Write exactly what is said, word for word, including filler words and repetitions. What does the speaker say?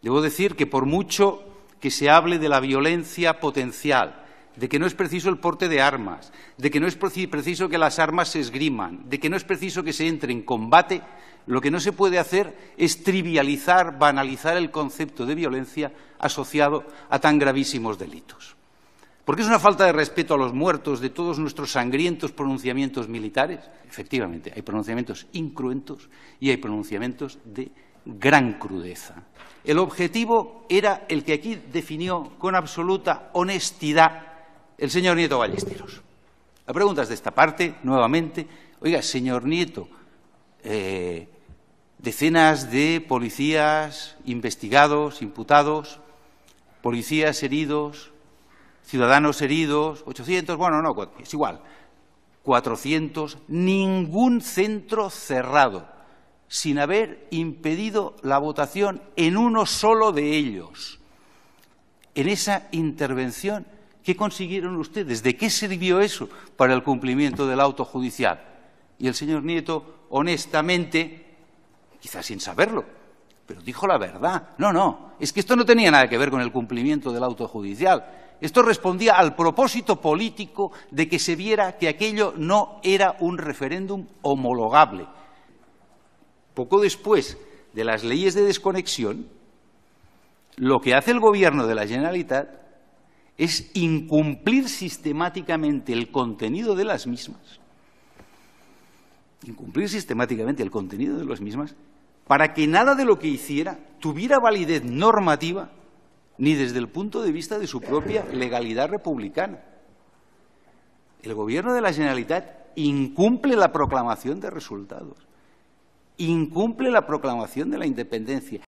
Debo decir que por mucho que se hable de la violencia potencial, de que no es preciso el porte de armas, de que no es preciso que las armas se esgriman, de que no es preciso que se entre en combate, lo que no se puede hacer es trivializar, banalizar el concepto de violencia asociado a tan gravísimos delitos. ¿Por qué es una falta de respeto a los muertos de todos nuestros sangrientos pronunciamientos militares? Efectivamente, hay pronunciamientos incruentos y hay pronunciamientos de gran crudeza. El objetivo era el que aquí definió con absoluta honestidad el señor Nieto Ballesteros. La pregunta es de esta parte, nuevamente. Oiga, señor Nieto, eh, decenas de policías investigados, imputados, policías heridos, ciudadanos heridos, ochocientos, bueno, no, es igual, cuatrocientos, ningún centro cerrado, sin haber impedido la votación en uno solo de ellos. En esa intervención, ¿qué consiguieron ustedes? ¿De qué sirvió eso para el cumplimiento del auto judicial? Y el señor Nieto, honestamente, quizás sin saberlo, pero dijo la verdad. No, no, es que esto no tenía nada que ver con el cumplimiento del auto judicial. Esto respondía al propósito político de que se viera que aquello no era un referéndum homologable. Poco después de las leyes de desconexión, lo que hace el Gobierno de la Generalitat es incumplir sistemáticamente el contenido de las mismas, incumplir sistemáticamente el contenido de las mismas, para que nada de lo que hiciera tuviera validez normativa ni desde el punto de vista de su propia legalidad republicana. El Gobierno de la Generalitat incumple la proclamación de resultados, incumple la proclamación de la independencia,